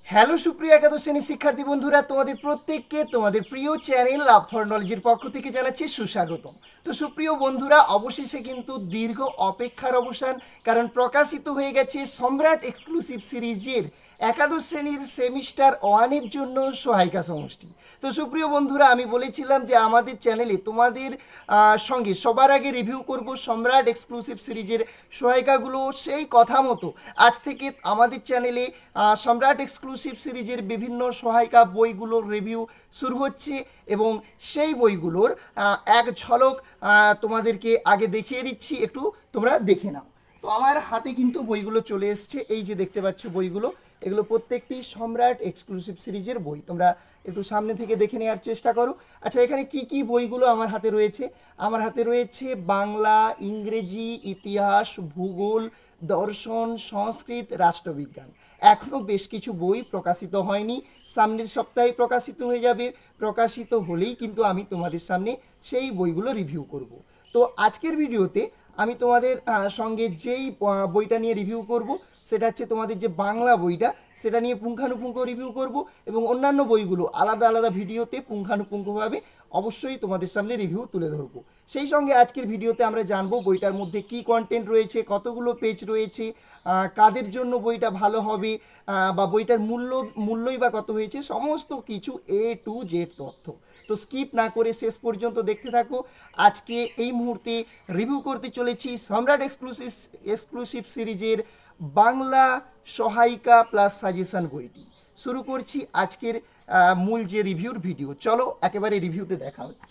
Hello সুপ্রিয় একাদশ শ্রেণীর শিক্ষার্থী বন্ধুরা, তোমাদের প্রত্যেককে তোমাদের প্রিয় চ্যানেল লাভ ফর নলেজের পক্ষ থেকে জানাচ্ছি সুস্বাগতম। তো সুপ্রিয় বন্ধুরা, অবশেষে কিন্তু দীর্ঘ অপেক্ষার অবসান, কারণ প্রকাশিত হয়ে গেছে সম্রাট এক্সক্লুসিভ সিরিজের একাদশ শ্রেণীর সেমিস্টার ওয়ানের জন্য সহায়িকা সমষ্টি। তো সুপ্রিয় বন্ধুরা, আমি বলেছিলাম যে আমাদের চ্যানেলে তোমাদের সঙ্গে সবার আগে রিভিউ করব সম্রাট এক্সক্লুসিভ সিরিজের সহায়িকাগুলো। সেই কথা মতো আজ থেকে আমাদের চ্যানেলে সম্রাট এক্সক্লুসিভ সিরিজের বিভিন্ন সহায়িকা বইগুলোর রিভিউ শুরু হচ্ছে এবং সেই বইগুলোর এক ঝলক তোমাদেরকে আগে দেখিয়ে দিচ্ছি, একটু তোমরা দেখে নাও। তো আমার হাতে কিন্তু বইগুলো চলে এসছে, এই যে দেখতে পাচ্ছ বইগুলো, এগুলো প্রত্যেকটি সম্রাট এক্সক্লুসিভ সিরিজের বই। তোমরা একটু সামনে থেকে দেখে নেওয়ার চেষ্টা করো। আচ্ছা, এখানে কি কি বইগুলো আমার হাতে রয়েছে? আমার হাতে রয়েছে বাংলা, ইংরেজি, ইতিহাস, ভূগোল, দর্শন, সংস্কৃত, রাষ্ট্রবিজ্ঞান। এখনও বেশ কিছু বই প্রকাশিত হয়নি, সামনের সপ্তাহে প্রকাশিত হয়ে যাবে। প্রকাশিত হলেই কিন্তু আমি তোমাদের সামনে সেই বইগুলো রিভিউ করব। তো আজকের ভিডিওতে আমি তোমাদের সঙ্গে যেই বইটা নিয়ে রিভিউ করব সেটা হচ্ছে তোমাদের যে বাংলা বইটা, সেটা নিয়ে পুঙ্খানুপুঙ্খ রিভিউ করব এবং অন্যান্য বইগুলো আলাদা আলাদা ভিডিওতে পুঙ্খানুপুঙ্খভাবে অবশ্যই তোমাদের সামনে রিভিউ তুলে ধরবো। সেই সঙ্গে আজকের ভিডিওতে আমরা জানবো বইটার মধ্যে কি কন্টেন্ট রয়েছে, কতগুলো পেজ রয়েছে, কাদের জন্য বইটা ভালো হবে, বা বইটার মূল্যই বা কত হয়েছে, সমস্ত কিছু A to Z তথ্য। তো স্কিপ না করে শেষ পর্যন্ত দেখতে থাকো। আজকে এই মুহূর্তে রিভিউ করতে চলেছি সম্রাট এক্সক্লুসিভ সিরিজের বাংলা সহায়িকা প্লাস সাজেশন বইটি। শুরু করছি আজকের মূল যে রিভিউর ভিডিও। চলো একেবারে রিভিউতে দেখা হচ্ছে।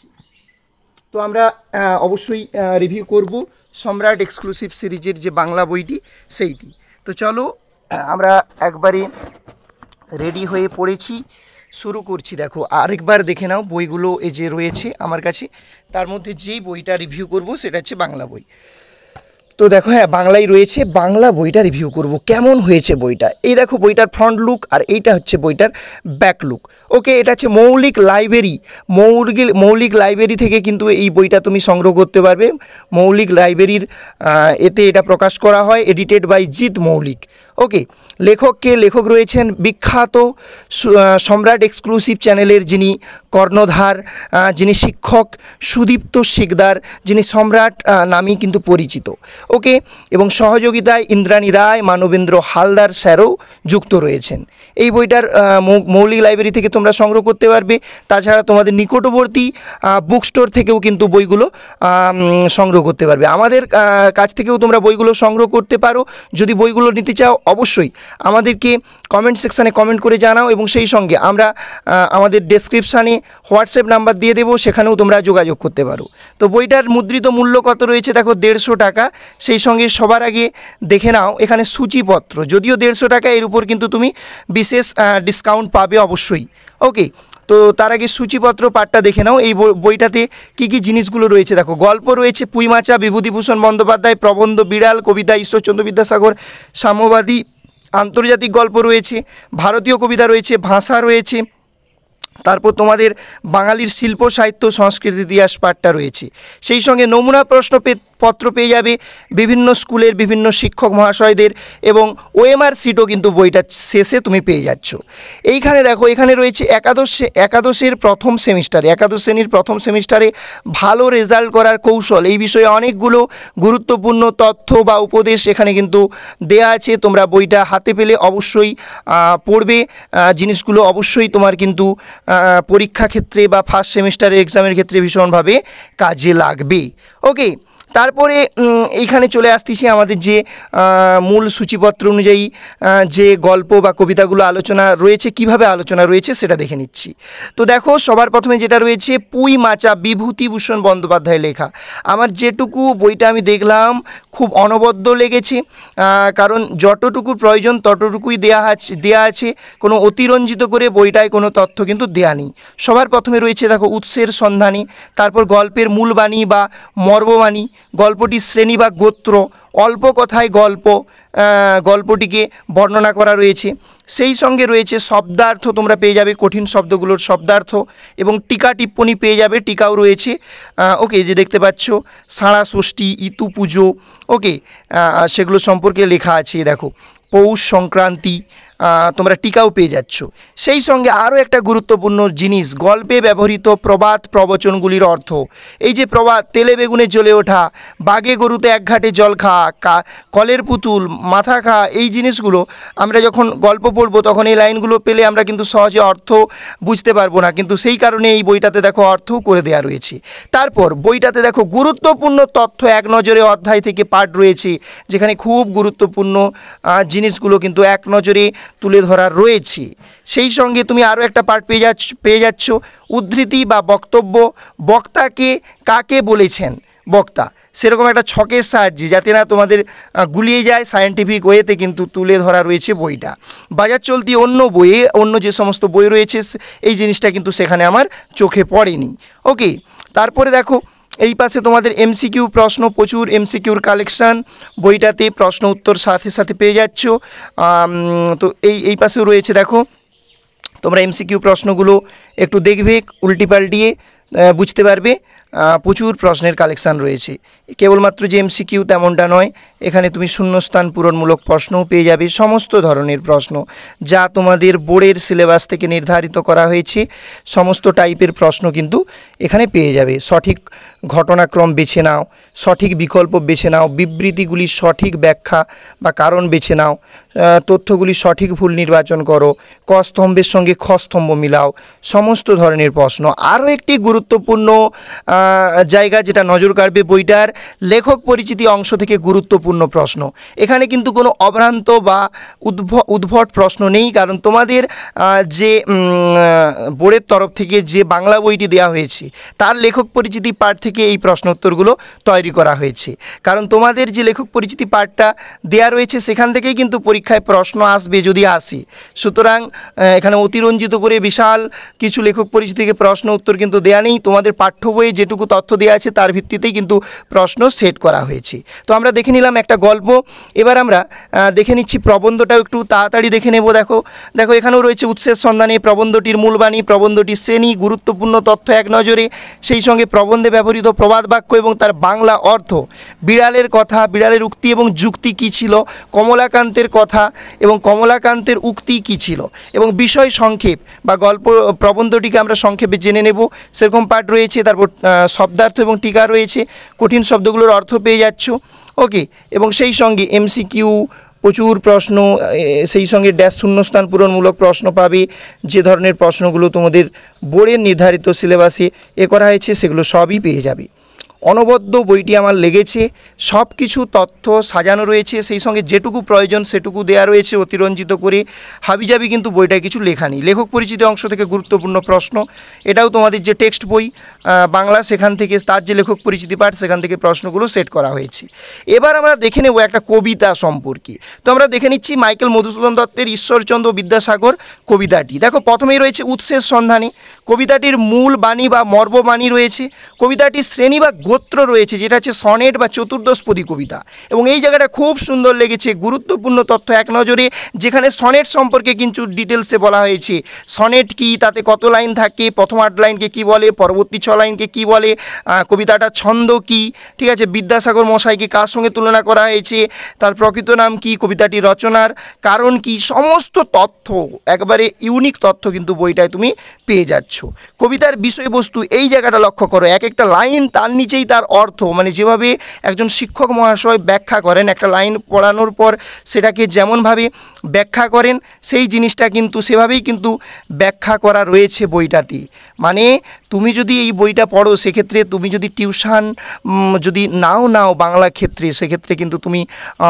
তো আমরা অবশ্যই রিভিউ করব সম্রাট এক্সক্লুসিভ সিরিজের যে বাংলা বইটি সেইটি। তো চলো আমরা একবারে রেডি হয়ে পড়েছি, শুরু করছি। দেখো আরেকবার দেখে নাও বইগুলো এই যে রয়েছে আমার কাছে, তার মধ্যে যেই বইটা রিভিউ করব সেটা হচ্ছে বাংলা বই। তো দেখো, হ্যাঁ বাংলাই রয়েছে, বাংলা বইটা রিভিউ করব কেমন হয়েছে বইটা। এই দেখো বইটার ফ্রন্ট লুক আর এইটা হচ্ছে বইটার ব্যাক লুক। ওকে, এটা হচ্ছে মৌলিক লাইব্রেরি থেকে কিন্তু এই বইটা তুমি সংগ্রহ করতে পারবে। মৌলিক লাইব্রেরির এতে এটা প্রকাশ করা হয়, এডিটেড বাই জিৎ মৌলিক। ওকে, লেখক রয়েছেন বিখ্যাত সম্রাট এক্সক্লুসিভ চ্যানেলের যিনি কর্ণধার, যিনি শিক্ষক সুদীপ্ত শিকদার, যিনি সম্রাট নামেই কিন্তু পরিচিত। ওকে, এবং সহযোগিতায় ইন্দ্রাণী রায়, মানবেন্দ্র হালদার স্যারও যুক্ত রয়েছেন। এই বইটার মৌলিক লাইব্রেরি থেকে তোমরা সংগ্রহ করতে পারবে। তাছাড়া তোমাদের নিকটবর্তী বুক স্টোর থেকেও কিন্তু বইগুলো সংগ্রহ করতে পারবে। আমাদের কাছ থেকেও তোমরা বইগুলো সংগ্রহ করতে পারো। যদি বইগুলো নিতে চাও অবশ্যই আমাদেরকে কমেন্ট সেকশানে কমেন্ট করে জানাও, এবং সেই সঙ্গে আমরা আমাদের ডেসক্রিপশানে হোয়াটসঅ্যাপ নাম্বার দিয়ে দেবো, সেখানেও তোমরা যোগাযোগ করতে পারো। তো বইটার মুদ্রিত মূল্য কত রয়েছে দেখো, 150 টাকা। সেই সঙ্গে সবার আগে দেখে নাও এখানে সূচিপত্র, যদিও 150 টাকা, এর উপর কিন্তু তুমি বিশেষ ডিসকাউন্ট পাবে অবশ্যই। ওকে, তো তার আগে সূচিপত্র পাঠটা দেখে নাও। এই বইটাতে কী কী জিনিসগুলো রয়েছে দেখো। গল্প রয়েছে পুইমাচা, বিভূতিভূষণ বন্দ্যোপাধ্যায়, প্রবন্ধ বিড়াল, কবিতা ঈশ্বরচন্দ্র বিদ্যাসাগর, সাম্যবাদী, আন্তর্জাতিক গল্প রয়েছে, ভারতীয় কবিতা রয়েছে, ভাষা রয়েছে, তারপর তোমাদের বাঙালির শিল্প সাহিত্য সংস্কৃতি ইতিহাস পাঠটা রয়েছে। সেই সঙ্গে নমুনা প্রশ্নপত্র পেয়ে যাবে বিভিন্ন স্কুলের বিভিন্ন শিক্ষক মহাশয়দের, এবং OMR সিটও কিন্তু বইটা শেষে তুমি পেয়ে যাচ্ছ। এইখানে দেখো, এখানে রয়েছে একাদশের প্রথম সেমিস্টারে, একাদশ শ্রেণীর প্রথম সেমিস্টারে ভালো রেজাল্ট করার কৌশল, এই বিষয়ে অনেকগুলো গুরুত্বপূর্ণ তথ্য বা উপদেশ এখানে কিন্তু দেয়া আছে। তোমরা বইটা হাতে পেলে অবশ্যই পড়বে। জিনিসগুলো অবশ্যই তোমার কিন্তু পরীক্ষা ক্ষেত্রে বা ফার্স্ট সেমিস্টারের এক্সামের ক্ষেত্রে ভীষণভাবে কাজে লাগবে। ওকে, তারপরে এইখানে চলে আসতেছি আমাদের যে মূল সূচিপত্র অনুযায়ী যে গল্প বা কবিতাগুলো আলোচনা রয়েছে, কিভাবে আলোচনা রয়েছে সেটা দেখে নিচ্ছি। তো দেখো, সবার প্রথমে যেটা রয়েছে পুইমাচা, বিভূতিভূষণ বন্দ্যোপাধ্যায় লেখা। আমার যেটুকু বইটা আমি দেখলাম খুব অনবদ্য লেগেছে, কারণ যতটুকু প্রয়োজন ততটুকুই দেয়া আছে, কোনো অতিরঞ্জিত করে বইটায় কোনো তথ্য কিন্তু দেয়া নেই। সবার প্রথমে রয়েছে দেখো উৎসের সন্ধানে, তারপর গল্পের মূলবাণী বা মর্মবাণী, গল্পটির শ্রেণী বা গোত্র, অল্প কথায় গল্পটিকে বর্ণনা করা রয়েছে। সেই সঙ্গে রয়েছে শব্দার্থ, তোমরা পেয়ে যাবে কঠিন শব্দগুলোর শব্দার্থ, এবং টিকা টিপ্পণী পেয়ে যাবে, টিকাও রয়েছে। ওকে, যে দেখতে পাচ্ছ ষাঁড়া ষষ্ঠী, ইতু পুজো, ওকে, সেগুলো সম্পর্কে লেখা আছে। দেখো পৌষ সংক্রান্তি, তোমরা টিকাও পেয়ে যাচ্ছ। সেই সঙ্গে আরও একটা গুরুত্বপূর্ণ জিনিস, গল্পে ব্যবহৃত প্রবাদ প্রবচনগুলির অর্থ। এই যে প্রবাদ, তেলে বেগুনে জ্বলে ওঠা, বাগে গরুতে এক ঘাটে জল খা, কলের পুতুল, মাথা খা, এই জিনিসগুলো আমরা যখন গল্প পড়বো তখন এই লাইনগুলো পেলে আমরা কিন্তু সহজে অর্থ বুঝতে পারবো না, কিন্তু সেই কারণে এই বইটাতে দেখো অর্থও করে দেওয়া রয়েছে। তারপর বইটাতে দেখো গুরুত্বপূর্ণ তথ্য এক নজরে অধ্যায় থেকে পাঠ রয়েছে, যেখানে খুব গুরুত্বপূর্ণ জিনিসগুলো কিন্তু এক নজরে তুলে ধরা রয়েছে। সেই সঙ্গে তুমি আরও একটা পাঠ পেয়ে যাচ্ছ উদ্ধৃতি বা বক্তব্য, বক্তাকে কাকে বলেছেন বক্তা, সেরকম একটা ছকের সাহায্যে, যাতে না তোমাদের গুলিয়ে যায়, সায়েন্টিফিক ওয়েতে কিন্তু তুলে ধরা রয়েছে বইটা। বাজার চলতি অন্য বইয়ে, অন্য যে সমস্ত বই রয়েছে এই জিনিসটা কিন্তু সেখানে আমার চোখে পড়েনি। ওকে, তারপরে দেখো এই পাশে তোমাদের এমসিকিউ প্রশ্ন, প্রচুর এমসিকিউর কালেকশান বইটাতে, প্রশ্ন উত্তর সাথে সাথে পেয়ে যাচ্ছ। তো এই পাশেও রয়েছে, দেখো তোমরা এমসিকিউ প্রশ্নগুলো একটু দেখবে, উল্টি পাল্টিয়ে বুঝতে পারবে। প্রচুর প্রশ্নের কালেকশান রয়েছে। কেবলমাত্র যে এমসিকিউ তেমনটা নয়, এখানে তুমি শূন্যস্থান পূরণমূলক প্রশ্নও পেয়ে যাবে, সমস্ত ধরনের প্রশ্ন যা তোমাদের বোর্ডের সিলেবাস থেকে নির্ধারিত করা হয়েছে, সমস্ত টাইপের প্রশ্ন কিন্তু এখানে পেয়ে যাবে। সঠিক ঘটনাক্রম বেছে নাও, সঠিক বিকল্প বেছে নাও, বিবৃতিগুলির সঠিক ব্যাখ্যা বা কারণ বেছে নাও, তথ্যগুলি সঠিক ভুল নির্বাচন করো, ক স্তম্ভের সঙ্গে খ স্তম্ভ মিলাও, সমস্ত ধরনের প্রশ্ন। আরও একটি গুরুত্বপূর্ণ জায়গা যেটা নজর কাড়বে বইটার, লেখক পরিচিতি অংশ থেকে গুরুত্বপূর্ণ প্রশ্ন। এখানে কিন্তু কোনো অভ্রান্ত বা উদ্ভট প্রশ্ন নেই, কারণ তোমাদের যে বোর্ডের তরফ থেকে যে বাংলা বইটি দেওয়া হয়েছে তার লেখক পরিচিতি পাঠ থেকে এই প্রশ্ন উত্তরগুলো তৈরি করা হয়েছে। কারণ তোমাদের যে লেখক পরিচিতি পাঠটা দেওয়া রয়েছে সেখান থেকেই কিন্তু পরীক্ষায় প্রশ্ন আসবে যদি আসে। সুতরাং এখানে অতিরঞ্জিত করে বিশাল কিছু লেখক পরিচিতি থেকে প্রশ্ন উত্তর কিন্তু দেওয়া নেই, তোমাদের পাঠ্য বইয়ে যেটুকু তথ্য দেওয়া আছে তার ভিত্তিতেই কিন্তু প্রশ্ন সেট করা হয়েছে। তো আমরা দেখে নিলাম একটা গল্প, এবার আমরা দেখে নিচ্ছি প্রবন্ধটাও একটু তাড়াতাড়ি দেখে নেব। দেখো এখানেও রয়েছে উৎসের সন্ধানে, প্রবন্ধটির মূলবাণী, প্রবন্ধটির শ্রেণী, গুরুত্বপূর্ণ তথ্য এক নজরে, সেই সঙ্গে প্রবন্ধে ব্যবহৃত প্রবাদ বাক্য এবং তার বাংলা অর্থ, বিড়ালের কথা, বিড়ালের উক্তি এবং যুক্তি কী ছিল, কমলাকান্তের কথা এবং কমলাকান্তের উক্তি কী ছিল, এবং বিষয় সংক্ষেপ বা গল্প প্রবন্ধটিকে আমরা সংক্ষেপে জেনে নেব, সেরকম পাঠ রয়েছে। তারপর শব্দার্থ এবং টিকা রয়েছে, কঠিন শব্দগুলোর অর্থ পেয়ে যাচ্ছ। ওকে, এবং সেই সঙ্গে এমসিকিউ প্রচুর প্রশ্ন, সেই সঙ্গে ড্যাশ শূন্যস্থান পূরণমূলক প্রশ্ন পাবে। যে ধরনের প্রশ্নগুলো তোমাদের বোর্ডের নির্ধারিত সিলেবাসে করা হয়েছে সেগুলো সবই পেয়ে যাবে। অনবদ্য বইটি আমার লেগেছে, সব কিছু তথ্য সাজানো রয়েছে, সেই সঙ্গে যেটুকু প্রয়োজন সেটুকু দেওয়া রয়েছে অতিরঞ্জিত করে, হাবিজাবি কিন্তু বইটায় কিছু লেখা নেই। লেখক পরিচিতি অংশ থেকে গুরুত্বপূর্ণ প্রশ্ন, এটাও তোমাদের যে টেক্সট বই বাংলা সেখান থেকে তার যে লেখক পরিচিতি পাঠ সেখান থেকে প্রশ্নগুলো সেট করা হয়েছে। এবার আমরা দেখে নেব একটা কবিতা সম্পর্কে। তো আমরা দেখে নিচ্ছি মাইকেল মধুসূদন দত্তের ঈশ্বরচন্দ্র বিদ্যাসাগর কবিতাটি। দেখো প্রথমেই রয়েছে উৎসের সন্ধানে, কবিতাটির মূল বাণী বা মর্মবাণী রয়েছে, কবিতাটির শ্রেণী বা গোত্র রয়েছে যেটা হচ্ছে সনেট বা চতুর্দশপদী কবিতা, এবং এই জায়গাটা খুব সুন্দর লেগেছে, গুরুত্বপূর্ণ তথ্য এক নজরে, যেখানে সনেট সম্পর্কে কিন্তু ডিটেলসে বলা হয়েছে। সনেট কি, তাতে কত লাইন থাকে, প্রথম 8 লাইনকে কি বলে, পরবর্তী 6 লাইনকে কি বলে, কবিতাটার ছন্দ কি, ঠিক আছে, বিদ্যাসাগর মশাইকে কার সঙ্গে তুলনা করা হয়েছে, তার প্রকৃত নাম কি, কবিতাটি রচনার কারণ কি, সমস্ত তথ্য, একবারে ইউনিক তথ্য কিন্তু বইটায় তুমি পেয়ে যাচ্ছ। কবিতার বিষয়বস্তু এই জায়গাটা লক্ষ্য করো, এক একটা লাইন তার নিচেই তার অর্থ, মানে যেভাবে একজন শিক্ষক মহাশয় ব্যাখ্যা করেন, একটা লাইন পড়ানোর পর সেটাকে যেমনভাবে ব্যাখ্যা করেন সেই জিনিসটা কিন্তু সেভাবেই কিন্তু ব্যাখ্যা করা রয়েছে বইটাতে। মানে তুমি যদি এই বইটা পড়ো সেক্ষেত্রে তুমি যদি টিউশন যদি নাও বাংলা ক্ষেত্রে, সেক্ষেত্রে কিন্তু তুমি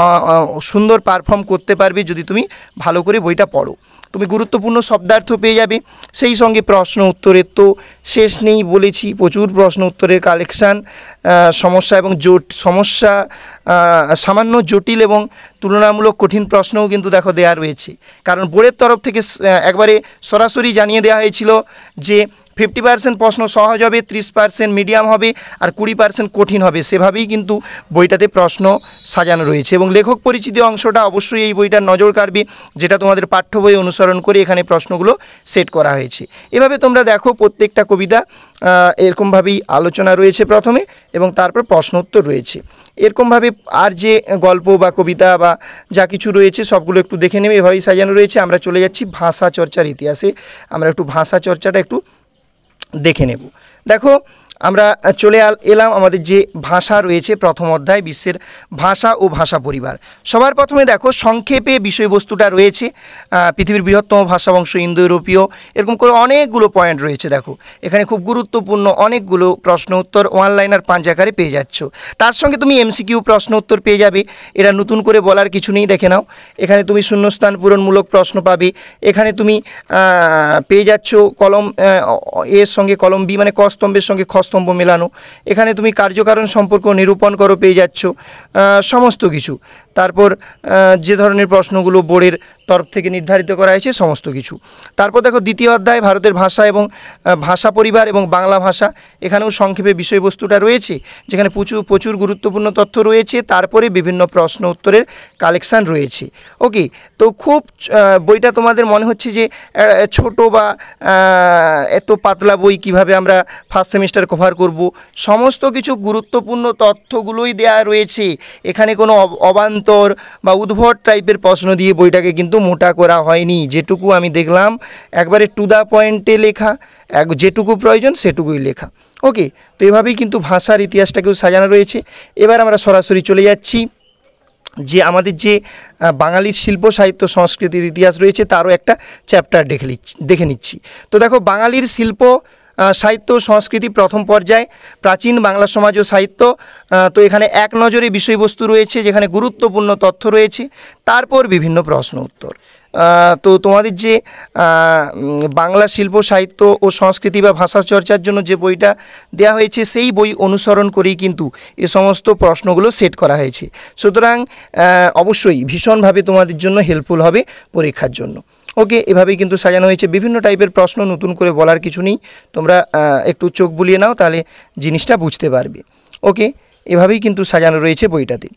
সুন্দর পারফর্ম করতে পারবে যদি তুমি ভালো করে বইটা পড়ো। তুমি গুরুত্বপূর্ণ শব্দার্থ পেয়ে যাবে, সেই সঙ্গে প্রশ্ন উত্তরের তো শেষ নেই, বলেছি প্রচুর প্রশ্ন উত্তরের কালেকশান, সমস্যা এবং সমস্যা সামান্য জটিল এবং তুলনামূলক কঠিন প্রশ্নও কিন্তু দেখো দেওয়া রয়েছে। কারণ বোর্ডের তরফ থেকে একবারে সরাসরি জানিয়ে দেওয়া হয়েছিল যে 50% প্রশ্ন সহজ হবে, 30% মিডিয়াম হবে, আর 20% কঠিন হবে। সেভাবেই কিন্তু বইটাতে প্রশ্ন সাজানো রয়েছে। এবং লেখক পরিচিতি অংশটা অবশ্যই এই বইটার নজর কাড়বে, যেটা তোমাদের পাঠ্য বই অনুসরণ করে এখানে প্রশ্নগুলো সেট করা হয়েছে। এভাবে তোমরা দেখো প্রত্যেকটা কবিতা এরকমভাবেই আলোচনা রয়েছে প্রথমে, এবং তারপর প্রশ্ন উত্তর রয়েছে। এরকমভাবে আর যে গল্প বা কবিতা বা যা কিছু রয়েছে সবগুলো একটু দেখে নেবে, এভাবেই সাজানো রয়েছে। আমরা চলে যাচ্ছি ভাষা চর্চার ইতিহাসে। আমরা একটু ভাষা চর্চাটা একটু দেখে নেব। দেখো, আমরা চলে এলাম আমাদের যে ভাষা রয়েছে প্রথম অধ্যায়, বিশ্বের ভাষা ও ভাষা পরিবার। সবার প্রথমে দেখো সংক্ষেপে বিষয়বস্তুটা রয়েছে, পৃথিবীর বৃহত্তম ভাষা বংশ ইন্দো ইউরোপীয়, এরকম করে অনেকগুলো পয়েন্ট রয়েছে। দেখো এখানে খুব গুরুত্বপূর্ণ অনেকগুলো প্রশ্ন উত্তর ওয়ান লাইনার 5 আকারে পেয়ে যাচ্ছ। তার সঙ্গে তুমি এমসিকিউ প্রশ্ন উত্তর পেয়ে যাবে, এটা নতুন করে বলার কিছু নেই। দেখে নাও, এখানে তুমি শূন্যস্থান পূরণমূলক প্রশ্ন পাবে। এখানে তুমি পেয়ে যাচ্ছ কলম এর সঙ্গে কলম বি, মানে ক স্তম্ভের সঙ্গে খ স্তম্ভ মেলানো। এখানে তুমি কার্যকারণ সম্পর্ক নিরূপণ করো পেয়ে যাচ্ছ সমস্ত কিছু। তারপর যে ধরনের প্রশ্নগুলো বোর্ডের তরফ থেকে নির্ধারিত করা হয়েছে সমস্ত কিছু। তারপর দেখো দ্বিতীয় অধ্যায় ভারতের ভাষা এবং ভাষা পরিবার এবং বাংলা ভাষা, এখানেও সংক্ষেপে বিষয়বস্তুটা রয়েছে, যেখানে প্রচুর গুরুত্বপূর্ণ তথ্য রয়েছে। তারপরে বিভিন্ন প্রশ্ন উত্তরের কালেকশান রয়েছে। ওকে, তো খুব বইটা তোমাদের মনে হচ্ছে যে ছোট বা এত পাতলা বই, কিভাবে আমরা ফার্স্ট সেমিস্টার কভার করব, সমস্ত কিছু গুরুত্বপূর্ণ তথ্যগুলোই দেয়া রয়েছে। এখানে কোনো অবান্তর বা উদ্ভট টাইপের প্রশ্ন দিয়ে বইটাকে কিন্তু মোটা করা হয়নি। যেটুকু আমি দেখলাম একবারে টু দ্য পয়েন্টে লেখা, যেটুকু প্রয়োজন সেটুকুই লেখা। ওকে, তো এভাবেই কিন্তু ভাষার ইতিহাসটাকেও সাজানো রয়েছে। এবার আমরা সরাসরি চলে যাচ্ছি যে আমাদের যে বাঙালির শিল্প সাহিত্য সংস্কৃতির ইতিহাস রয়েছে, তারও একটা চ্যাপ্টার দেখে নিচ্ছি। তো দেখো, বাঙালির শিল্প সাহিত্য সংস্কৃতি প্রথম পর্যায়, প্রাচীন বাংলা সমাজ ও সাহিত্য। তো এখানে এক নজরে বিষয়বস্তু রয়েছে, যেখানে গুরুত্বপূর্ণ তথ্য রয়েছে। তারপর বিভিন্ন প্রশ্ন উত্তর। তো তোমাদের যে বাংলা শিল্প সাহিত্য ও সংস্কৃতি বা ভাষা চর্চার জন্য যে বইটা দেওয়া হয়েছে, সেই বই অনুসরণ করেই কিন্তু এ সমস্ত প্রশ্নগুলো সেট করা হয়েছে। সুতরাং অবশ্যই ভীষণভাবে তোমাদের জন্য হেল্পফুল হবে পরীক্ষার জন্য। ওকে, এভাবেই কিন্তু সাজানো হয়েছে। বিভিন্ন টাইপের প্রশ্ন, নতুন করে বলার কিছু নেই। তোমরা একটু চোখ বুলিয়ে নাও, তাহলে জিনিসটা বুঝতে পারবে। ওকে, এভাবেই কিন্তু সাজানো রয়েছে বইটাতে।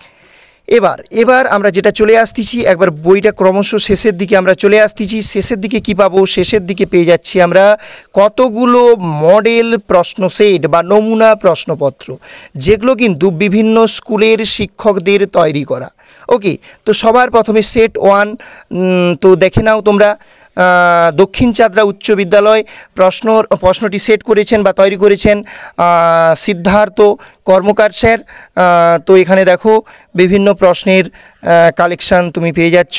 এবার আমরা যেটা চলে আসতেছি, একবার বইটা ক্রমশ শেষের দিকে আমরা চলে আসতেছি। শেষের দিকে কি পাবো? শেষের দিকে পেয়ে যাচ্ছি আমরা কতগুলো মডেল প্রশ্ন সেট বা নমুনা প্রশ্নপত্র, যেগুলো কিন্তু বিভিন্ন স্কুলের শিক্ষকদের তৈরি করা। ওকে, তো সবার প্রথমে সেট 1, তো দেখে নাও তোমরা। দক্ষিণ চাঁদরা উচ্চ বিদ্যালয়, প্রশ্নটি সেট করেছেন বা তৈরি করেছেন সিদ্ধার্থ কর্মকার স্যার। তো এখানে দেখো বিভিন্ন প্রশ্নের কালেকশান তুমি পেয়ে যাচ্ছ।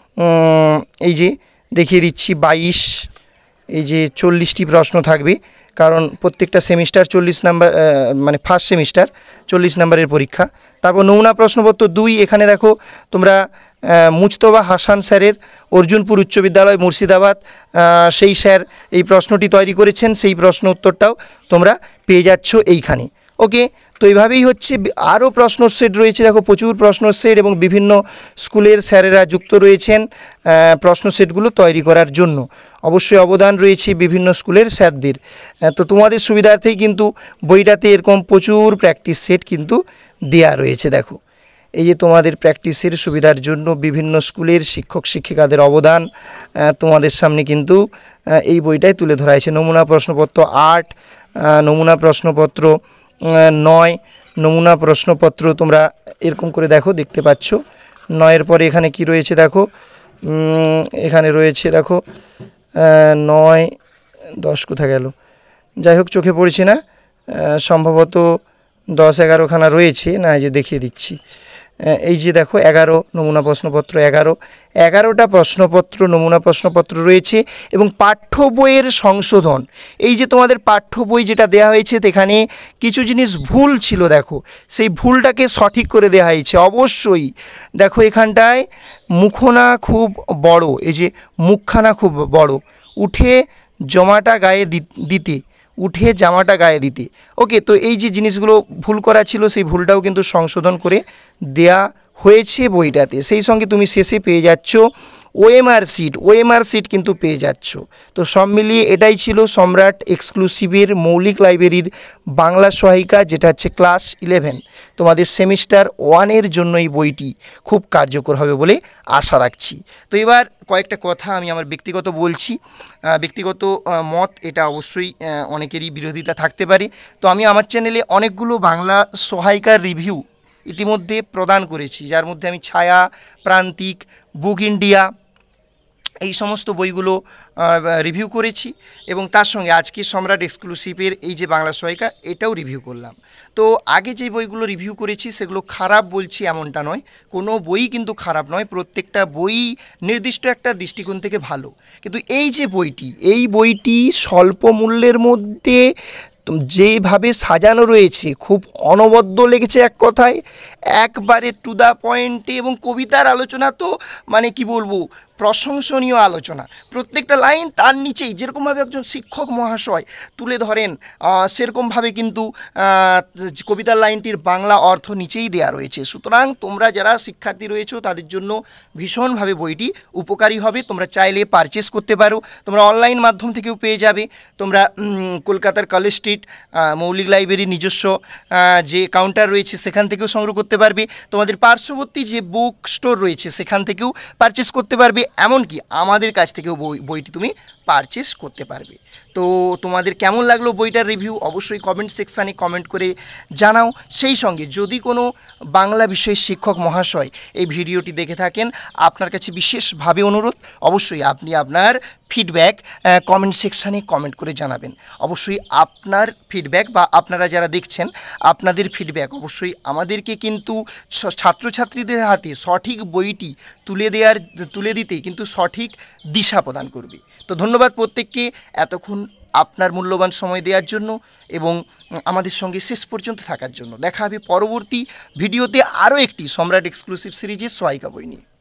এই যে দেখিয়ে দিচ্ছি 22, এই যে 40টি প্রশ্ন থাকবে, কারণ প্রত্যেকটা সেমিস্টার 40 নাম্বার, মানে ফার্স্ট সেমিস্টার 40 নাম্বারের পরীক্ষা। তারপর নমুনা প্রশ্নপত্র 2, এখানে দেখো তোমরা মুজতবা হাসান স্যারের অর্জুনপুর উচ্চ বিদ্যালয় মুর্শিদাবাদ, সেই স্যার এই প্রশ্নটি তৈরি করেছেন, সেই প্রশ্ন উত্তরটাও তোমরা পেয়ে যাচ্ছ এইখানে। ওকে, তো এইভাবেই হচ্ছে। আরও প্রশ্ন সেট রয়েছে, দেখো প্রচুর প্রশ্ন সেট, এবং বিভিন্ন স্কুলের স্যারেরা যুক্ত রয়েছেন প্রশ্ন সেটগুলো তৈরি করার জন্য। অবশ্যই অবদান রয়েছে বিভিন্ন স্কুলের স্যারদের। তো তোমাদের সুবিধার্থেই কিন্তু বইটাতে এরকম প্রচুর প্র্যাকটিস সেট কিন্তু দেয়া রয়েছে। দেখো, এই যে তোমাদের প্র্যাকটিসের সুবিধার জন্য বিভিন্ন স্কুলের শিক্ষক শিক্ষিকাদের অবদান তোমাদের সামনে কিন্তু এই বইটায় তুলে ধরা হয়েছে। নমুনা প্রশ্নপত্র 8, নমুনা প্রশ্নপত্র 9, নমুনা প্রশ্নপত্র তোমরা এরকম করে দেখো, দেখতে পাচ্ছ। 9-এর পরে এখানে কি রয়েছে দেখো, এখানে রয়েছে দেখো 9, 10 কোথায় গেল, যাই হোক চোখে পড়ছে না, সম্ভবত 10-11খানা রয়েছে না, এই যে দেখিয়ে দিচ্ছি। এই যে দেখো 11 নমুনা প্রশ্নপত্র, 11টা প্রশ্নপত্র নমুনা প্রশ্নপত্র রয়েছে। এবং পাঠ্য বইয়ের সংশোধন, এই যে তোমাদের পাঠ্য বই যেটা দেওয়া হয়েছে, এখানে কিছু জিনিস ভুল ছিল, দেখো সেই ভুলটাকে সঠিক করে দেওয়া হয়েছে। অবশ্যই দেখো এখানটায় মুখনা খুব বড়, এই যে মুখখানা খুব বড়, উঠে জামাটা গায়ে দিতে। ওকে, তো এই যে জিনিসগুলো ভুল করা ছিল, সেই ভুলটাও কিন্তু সংশোধন করে দেয়া হয়েছে বইটাতে। সেই সঙ্গে তুমি শেষে পেয়ে যাচ্ছ ওএমআর সিট কিন্তু পেয়ে যাচ্ছ। তো সব মিলিয়ে এটাই ছিল সম্রাট এক্সক্লুসিভের মৌলিক লাইব্রেরির বাংলা সহায়িকা, যেটা হচ্ছে ক্লাস 11। তোমাদের সেমিস্টার 1-এর জন্য এই বইটি খুব কার্যকর হবে বলে আশা রাখছি। তো এবার কয়েকটা কথা আমি আমার ব্যক্তিগত বলছি। ব্যক্তিগত মত, এটা অবশ্যই অনেকেরই বিরোধিতা থাকতে পারে। তো আমি আমার চ্যানেলে অনেকগুলো বাংলা সহায়িকার রিভিউ ইতিমধ্যে প্রদান করেছি, যার মধ্যে আমি ছায়া, প্রান্তিক, বুক ইন্ডিয়া এই সমস্ত বইগুলো রিভিউ করেছি, এবং তার সঙ্গে আজকে সম্রাট এক্সক্লুসিভের এই যে বাংলা সহায়িকা এটাও রিভিউ করলাম। তো আগে যে বইগুলো রিভিউ করেছি সেগুলো খারাপ বলছি এমনটা নয়, কোনো বই কিন্তু খারাপ নয়, প্রত্যেকটা বই নির্দিষ্ট একটা দৃষ্টিকোণ থেকে ভালো। কিন্তু এই যে বইটি স্বল্প মূল্যের মধ্যে যেভাবে সাজানো রয়েছে, খুব অনবদ্য লেগেছে এক কথায়, একবারে টু দ্য পয়েন্টে, এবং কবিতার আলোচনা তো মানে কি বলবো, প্রশংসনীয় আলোচনা। প্রত্যেকটা লাইন তার নিচেই যেরকমভাবে একজন শিক্ষক মহাশয় তুলে ধরেন, সেরকমভাবে কিন্তু কবিতার লাইনটির বাংলা অর্থ নিচেই দেয়া রয়েছে। সুতরাং তোমরা যারা শিক্ষার্থী রয়েছো তাদের জন্য ভীষণভাবে বইটি উপকারী হবে। তোমরা চাইলে পারচেস করতে পারো, তোমরা অনলাইন মাধ্যম থেকেও পেয়ে যাবে। তোমরা কলকাতার কলেজ স্ট্রিট মৌলিক লাইব্রেরির নিজস্ব যে কাউন্টার রয়েছে সেখান থেকেও সংগ্রহ করতে পারবে, তোমাদের পার্শ্ববর্তী যে বুক স্টোর রয়েছে সেখান থেকেও পারচেস করতে পারবে, এমনকি আমাদের কাছ থেকেও বইটি তুমি পারচেস করতে পারবে। তো তোমাদের কেমন লাগলো বইটার রিভিউ অবশ্যই কমেন্ট সেকশানে কমেন্ট করে জানাও। সেই সঙ্গে যদি কোনো বাংলা বিষয়ের শিক্ষক মহাশয় এই ভিডিওটি দেখে থাকেন, আপনার কাছে বিশেষভাবে অনুরোধ, অবশ্যই আপনি আপনার ফিডব্যাক কমেন্ট সেকশানে কমেন্ট করে জানাবেন। অবশ্যই আপনার ফিডব্যাক বা আপনারা যারা দেখছেন আপনাদের ফিডব্যাক অবশ্যই আমাদেরকে কিন্তু ছাত্রছাত্রীদের হাতে সঠিক বইটি তুলে দিতে কিন্তু সঠিক দিশা প্রদান করবে। তো ধন্যবাদ প্রত্যেককে এতক্ষণ আপনার মূল্যবান সময় দেওয়ার জন্য এবং আমাদের সঙ্গে শেষ পর্যন্ত থাকার জন্য। দেখা হবে পরবর্তী ভিডিওতে আরও একটি সম্রাট এক্সক্লুসিভ সিরিজের সহায়িকা বই নিয়ে।